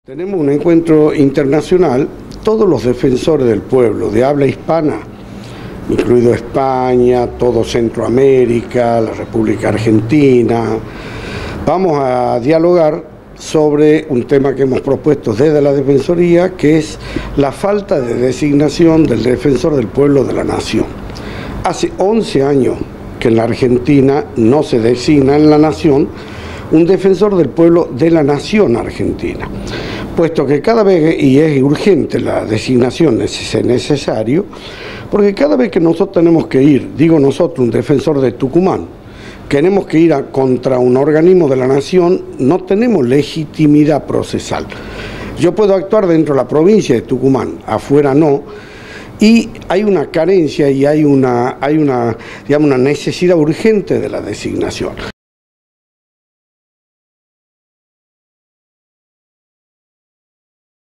Tenemos un encuentro internacional, todos los defensores del pueblo de habla hispana, incluido España, todo Centroamérica, la República Argentina. Vamos a dialogar sobre un tema que hemos propuesto desde la Defensoría, que es la falta de designación del defensor del pueblo de la nación. Hace 11 años que en la Argentina no se designa en la nación un defensor del pueblo de la nación argentina, puesto que cada vez, y es urgente la designación, es necesario, porque cada vez que nosotros tenemos que ir, digo nosotros, un defensor de Tucumán, tenemos que ir contra un organismo de la nación, no tenemos legitimidad procesal. Yo puedo actuar dentro de la provincia de Tucumán, afuera no, y hay una carencia y hay una necesidad urgente de la designación.